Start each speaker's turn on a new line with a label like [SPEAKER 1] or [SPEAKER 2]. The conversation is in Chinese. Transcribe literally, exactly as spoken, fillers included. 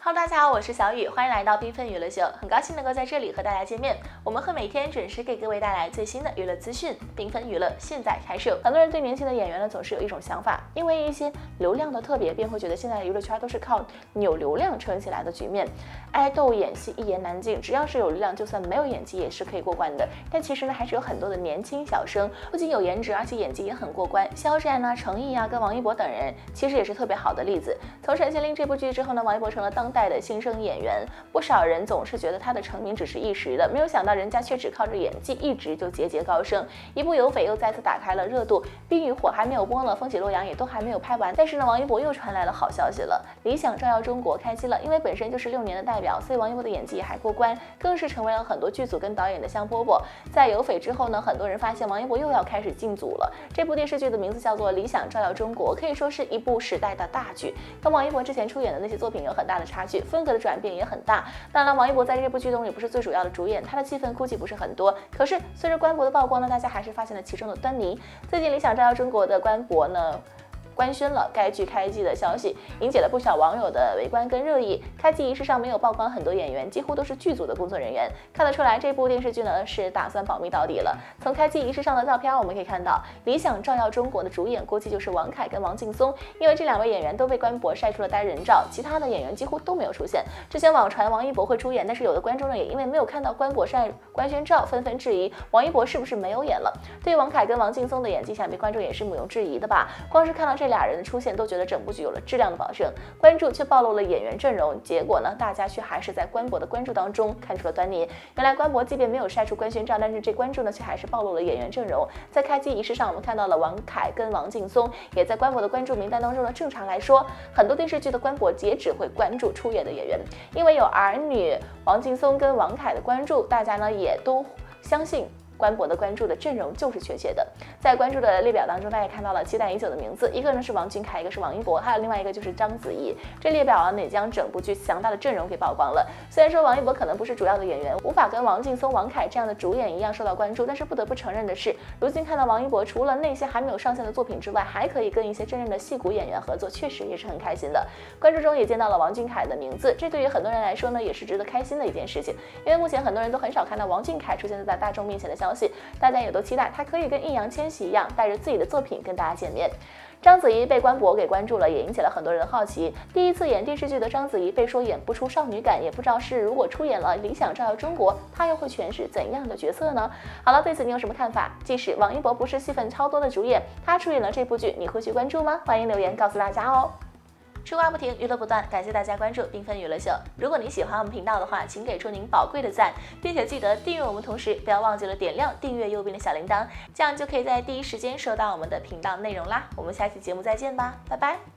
[SPEAKER 1] Hello， 大家好，我是小雨，欢迎来到缤纷娱乐秀，很高兴能够在这里和大家见面。我们会每天准时给各位带来最新的娱乐资讯，缤纷娱乐现在开售。很多人对年轻的演员呢，总是有一种想法，因为一些流量的特别，便会觉得现在的娱乐圈都是靠扭流量撑起来的局面。爱豆演戏一言难尽，只要是有流量，就算没有演技也是可以过关的。但其实呢，还是有很多的年轻小生，不仅有颜值，而且演技也很过关。肖战啊、程毅啊，跟王一博等人，其实也是特别好的例子。从《陈情令》这部剧之后呢，王一博成了当代的新生演员，不少人总是觉得他的成名只是一时的，没有想到人家却只靠着演技一直就节节高升。一部《有匪》又再次打开了热度，《冰与火》还没有播呢，《风起洛阳》也都还没有拍完。但是呢，王一博又传来了好消息了，理想照耀中国开机了。因为本身就是六年的代表，所以王一博的演技也还过关，更是成为了很多剧组跟导演的香饽饽。在《有匪》之后呢，很多人发现王一博又要开始进组了。这部电视剧的名字叫做《理想照耀中国》，可以说是一部时代的大剧，跟王一博之前出演的那些作品有很大的差距，风格的转变也很大。当然了，王一博在这部剧中也不是最主要的主演，他的戏份估计不是很多。可是随着关博的曝光呢，大家还是发现了其中的端倪。最近《理想照耀中国》的关博呢，官宣了该剧开机的消息，引起了不少网友的围观跟热议。开机仪式上没有曝光很多演员，几乎都是剧组的工作人员，看得出来这部电视剧呢是打算保密到底了。从开机仪式上的照片我们可以看到，《理想照耀中国》的主演估计就是王凯跟王劲松，因为这两位演员都被关博晒出了单人照，其他的演员几乎都没有出现。之前网传王一博会出演，但是有的观众呢也因为没有看到关博晒官宣照，纷纷质疑王一博是不是没有演了。对于王凯跟王劲松的演技，想必观众也是毋庸置疑的吧？光是看到这俩人的出现，都觉得整部剧有了质量的保证。关注却暴露了演员阵容，结果呢，大家却还是在关博的关注当中看出了端倪。原来关博即便没有晒出官宣照，但是这关注呢，却还是暴露了演员阵容。在开机仪式上，我们看到了王凯跟王劲松也在关博的关注名单当中呢。正常来说，很多电视剧的关博也只会关注出演的演员，因为有儿女王劲松跟王凯的关注，大家呢也都相信关博的关注的阵容就是确切的。在关注的列表当中，大家看到了期待已久的名字，一个呢是王俊凯，一个是王一博，还有另外一个就是章子怡。这列表啊，也将整部剧强大的阵容给曝光了。虽然说王一博可能不是主要的演员，无法跟王劲松、王凯这样的主演一样受到关注，但是不得不承认的是，如今看到王一博除了那些还没有上线的作品之外，还可以跟一些真正的戏骨演员合作，确实也是很开心的。关注中也见到了王俊凯的名字，这对于很多人来说呢，也是值得开心的一件事情，因为目前很多人都很少看到王俊凯出现在大众面前的消息，大家也都期待他可以跟易烊千玺一样，带着自己的作品跟大家见面。章子怡被关博给关注了，也引起了很多人的好奇。第一次演电视剧的章子怡被说演不出少女感，也不知道是如果出演了《理想照耀中国》，她又会诠释怎样的角色呢？好了，对此你有什么看法？即使王一博不是戏份超多的主演，他出演了这部剧，你会去关注吗？欢迎留言告诉大家哦。吃瓜不停，娱乐不断，感谢大家关注缤纷娱乐秀。如果你喜欢我们频道的话，请给出您宝贵的赞，并且记得订阅我们，同时不要忘记了点亮订阅右边的小铃铛，这样就可以在第一时间收到我们的频道内容啦。我们下期节目再见吧，拜拜。